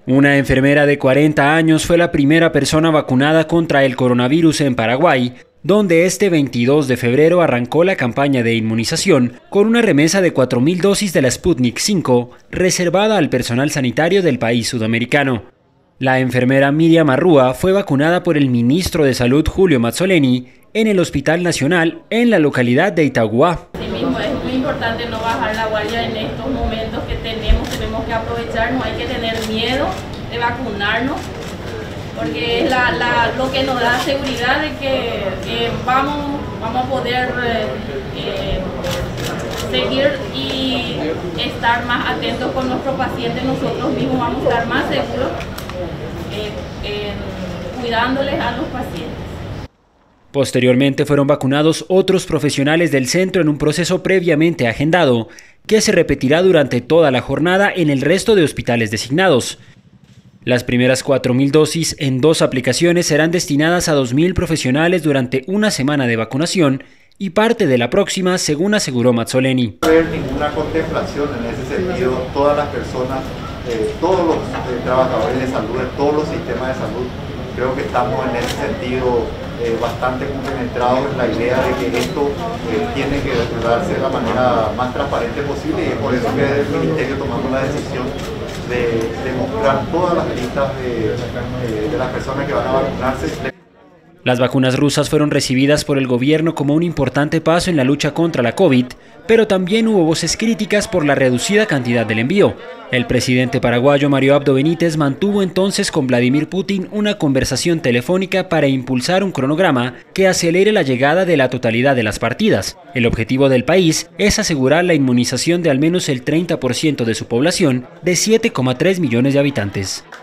Una enfermera de 40 años fue la primera persona vacunada contra el coronavirus en Paraguay, donde este 22 de febrero arrancó la campaña de inmunización con una remesa de 4.000 dosis de la Sputnik V reservada al personal sanitario del país sudamericano. La enfermera Miriam Arrúa fue vacunada por el ministro de Salud Julio Mazzoleni en el Hospital Nacional en la localidad de Itagua. Asimismo, es muy importante no bajar la guardia en estos momentos que tenemos que aprovechar, no hay que tener miedo de vacunarnos, porque es lo que nos da seguridad de que vamos a poder seguir y estar más atentos con nuestros pacientes, nosotros mismos vamos a estar más seguros cuidándoles a los pacientes. Posteriormente fueron vacunados otros profesionales del centro en un proceso previamente agendado, que se repetirá durante toda la jornada en el resto de hospitales designados. Las primeras 4.000 dosis en 2 aplicaciones serán destinadas a 2.000 profesionales durante una semana de vacunación y parte de la próxima, según aseguró Mazzoleni. No haber ninguna contemplación en ese sentido, todas las personas, todos los trabajadores de salud, de todos los sistemas de salud, creo que estamos en ese sentido bastante compenetrados en la idea de que esto tiene que darse de la manera más transparente posible, y es por eso que desde el Ministerio tomamos la decisión de mostrar todas las listas de las personas que van a vacunarse. Las vacunas rusas fueron recibidas por el gobierno como un importante paso en la lucha contra la COVID, pero también hubo voces críticas por la reducida cantidad del envío. El presidente paraguayo Mario Abdo Benítez mantuvo entonces con Vladimir Putin una conversación telefónica para impulsar un cronograma que acelere la llegada de la totalidad de las partidas. El objetivo del país es asegurar la inmunización de al menos el 30% de su población de 7,3 millones de habitantes.